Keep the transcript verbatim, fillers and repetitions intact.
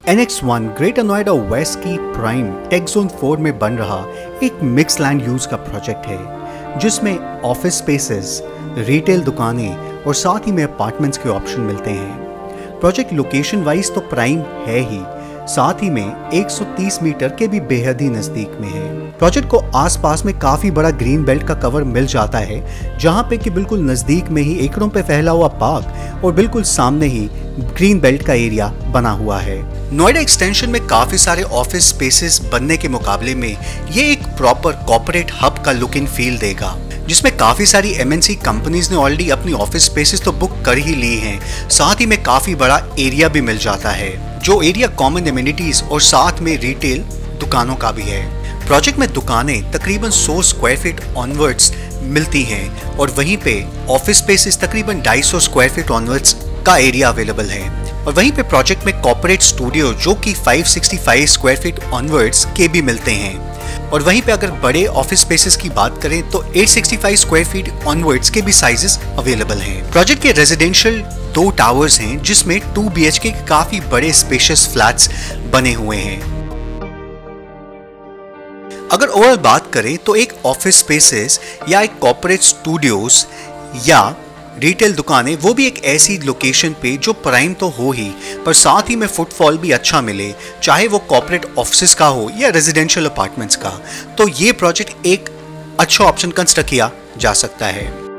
N X one Greater Noida West की prime tech zone four में बन रहा एक मिक्स लैंड यूज का प्रोजेक्ट है, जिसमें ऑफिस स्पेसेस, रिटेल दुकानें और साथ ही में अपार्टमेंट्स के ऑप्शन मिलते हैं। प्रोजेक्ट लोकेशन वाइज तो प्राइम है ही, साथ ही में एक सौ तीस मीटर के भी बेहद ही नजदीक में है। प्रोजेक्ट को आसपास में काफी बड़ा ग्रीन बेल्ट का कवर मिल जाता है, जहां पे कि बिल्कुल नजदीक में ही एकड़ों पे फैला हुआ पार्क और बिल्कुल सामने ही ग्रीन बेल्ट का एरिया बना हुआ है। नोएडा एक्सटेंशन में काफी सारे ऑफिस स्पेसेस बनने के मुकाबले में ये एक प्रॉपर कॉर्पोरेट हब का लुक इन फील देगा, जिसमें काफी सारी एम एन सी कंपनीज ने ऑलरेडी अपनी ऑफिस स्पेसेस तो बुक कर ही ली हैं, साथ ही में काफी बड़ा एरिया भी मिल जाता है, जो एरिया कॉमन एमिनिटीज और साथ में रिटेल दुकानों का भी है। प्रोजेक्ट में दुकानें तकरीबन सौ स्क्वायर फीट ऑनवर्ड्स मिलती हैं और वहीं पे ऑफिस स्पेसेस तकरीबन ढाई सौ स्क्वायर फीट ऑनवर्ड्स का एरिया अवेलेबल है। और वहीं पे प्रोजेक्ट में कॉर्पोरेट स्टूडियो जो कि पाँच सौ पैंसठ स्क्वायर फीट ऑनवर्ड्स के भी मिलते हैं। और वहीं पे अगर बड़े ऑफिस स्पेसेस की बात करें तो आठ सौ पैंसठ स्क्वायर फीट ऑनवर्ड्स के भी साइजेस अवेलेबल हैं। प्रोजेक्ट के रेजिडेंशियल दो टावर्स हैं, जिसमें टू बी एच के काफी बड़े स्पेशियस फ्लैट्स बने हुए हैं। अगर ओवरऑल बात करें तो एक ऑफिस स्पेसेस या एक कॉर्पोरेट स्टूडियोज या रिटेल दुकानें, वो भी एक ऐसी लोकेशन पे जो प्राइम तो हो ही, पर साथ ही में फुटफॉल भी अच्छा मिले, चाहे वो कॉर्पोरेट ऑफिस का हो या रेजिडेंशियल अपार्टमेंट्स का, तो ये प्रोजेक्ट एक अच्छा ऑप्शन कंसिडर किया जा सकता है।